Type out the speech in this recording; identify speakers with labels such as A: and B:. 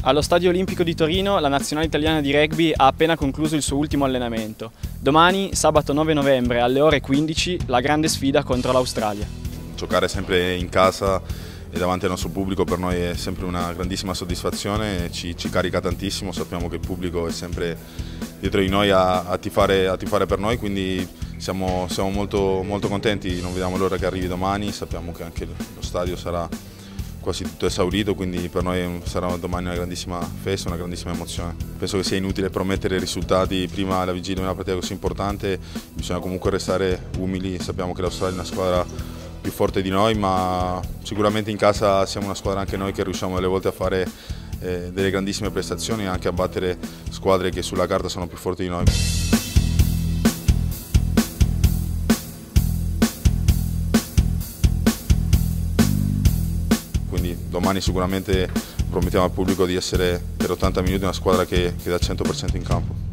A: Allo Stadio Olimpico di Torino la nazionale italiana di rugby ha appena concluso il suo ultimo allenamento. Domani, sabato 9 novembre alle ore 15, la grande sfida contro l'Australia.
B: Giocare sempre in casa e davanti al nostro pubblico per noi è sempre una grandissima soddisfazione, ci carica tantissimo, sappiamo che il pubblico è sempre dietro di noi a tifare per noi, quindi siamo molto contenti, non vediamo l'ora che arrivi domani, sappiamo che anche lo stadio sarà quasi tutto esaurito, quindi per noi sarà domani una grandissima festa, una grandissima emozione. Penso che sia inutile promettere risultati prima della vigilia di una partita così importante, bisogna comunque restare umili, sappiamo che l'Australia è una squadra più forte di noi, ma sicuramente in casa siamo una squadra anche noi che riusciamo delle volte a fare delle grandissime prestazioni e anche a battere squadre che sulla carta sono più forti di noi. Quindi domani sicuramente promettiamo al pubblico di essere per 80 minuti una squadra che dà il 100% in campo.